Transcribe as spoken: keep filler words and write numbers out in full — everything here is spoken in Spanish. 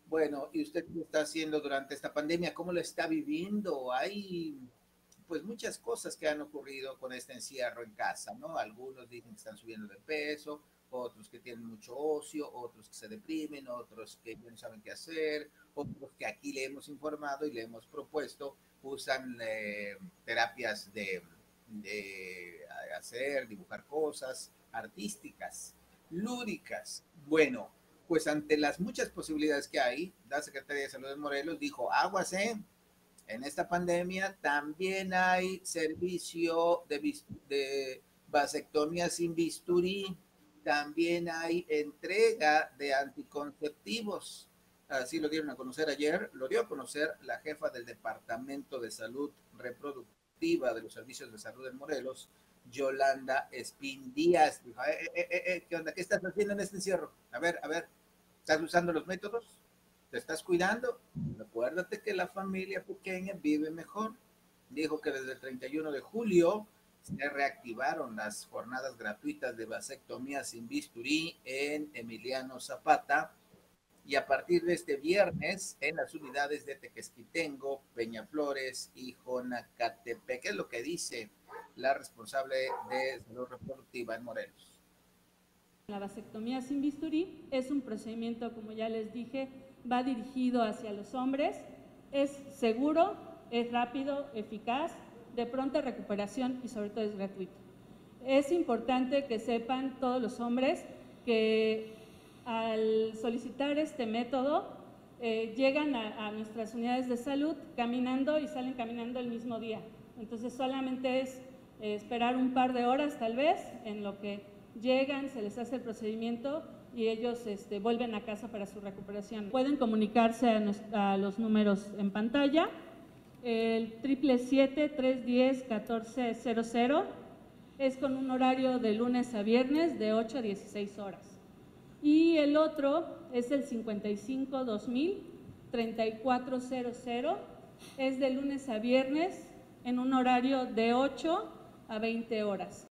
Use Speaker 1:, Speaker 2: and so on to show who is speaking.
Speaker 1: Bueno, ¿y usted qué está haciendo durante esta pandemia? ¿Cómo lo está viviendo? Hay pues muchas cosas que han ocurrido con este encierro en casa, ¿no? Algunos dicen que están subiendo de peso, otros que tienen mucho ocio, otros que se deprimen, otros que ya no saben qué hacer, otros que aquí le hemos informado y le hemos propuesto usan eh, terapias de, de hacer, dibujar cosas artísticas, lúdicas. Bueno, pues ante las muchas posibilidades que hay, la Secretaría de Salud de Morelos dijo, aguas, ¿eh? En esta pandemia también hay servicio de, de vasectomía sin bisturí, también hay entrega de anticonceptivos. Así lo dieron a conocer ayer, lo dio a conocer la jefa del Departamento de Salud Reproductiva de los Servicios de Salud en Morelos, Yolanda Espín Díaz. Dijo, eh, eh, eh, eh, ¿qué onda? ¿Qué estás haciendo en este encierro? A ver, a ver, ¿estás usando los métodos? ¿Te estás cuidando? Acuérdate que la familia pequeña vive mejor. Dijo que desde el treinta y uno de julio se reactivaron las jornadas gratuitas de vasectomía sin bisturí en Emiliano Zapata y a partir de este viernes en las unidades de Tequesquitengo, Peñaflores y Jonacatepec, que es lo que dice la responsable de salud reproductiva en Morelos.
Speaker 2: La vasectomía sin bisturí es un procedimiento, como ya les dije, va dirigido hacia los hombres, es seguro, es rápido, eficaz, de pronta recuperación y sobre todo es gratuito. Es importante que sepan todos los hombres que al solicitar este método eh, llegan a, a nuestras unidades de salud caminando y salen caminando el mismo día. Entonces solamente es eh, esperar un par de horas tal vez en lo que llegan, se les hace el procedimiento y ellos este, vuelven a casa para su recuperación. Pueden comunicarse a, nos, a los números en pantalla, el siete siete siete, tres uno cero, uno cuatro cero cero, es con un horario de lunes a viernes de ocho a dieciséis horas. Y el otro es el cincuenta y cinco, dos mil, treinta y cuatro cero cero, es de lunes a viernes en un horario de ocho a veinte horas.